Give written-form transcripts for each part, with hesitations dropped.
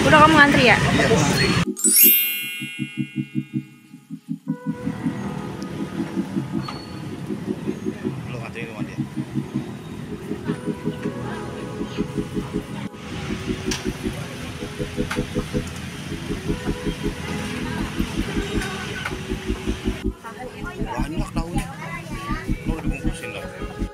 Udah kamu ngantri ya? Iya, aku ngantri. Lu ngantri di rumah dia. Banyak tahunya. Lu dibungkusin lah.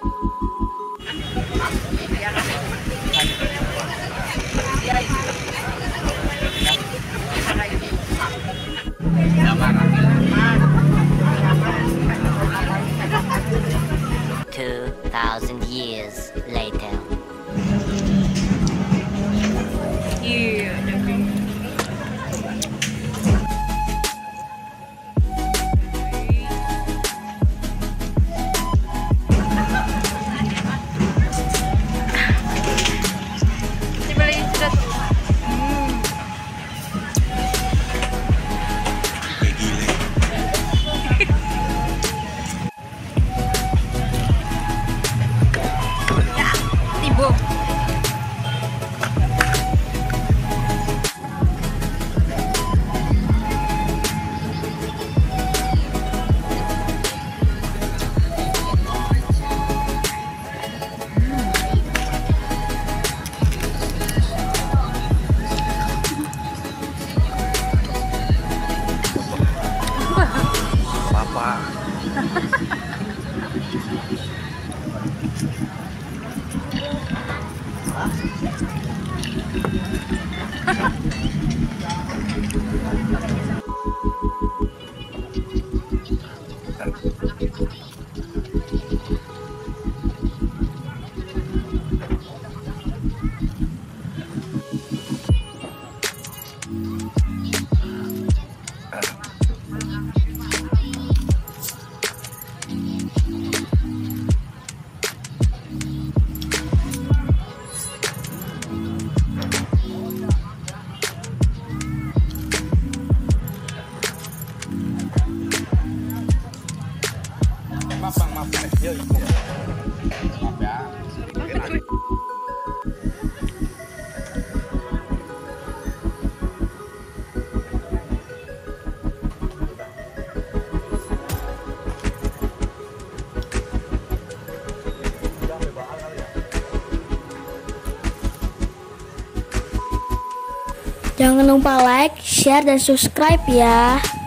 Thousand years later. Iya. Coba lagi sedot. Kayak gile. Tibuk. Papa. Maaf bang, maaf. Yuk, maaf ya. Jangan lupa like, share, dan subscribe ya.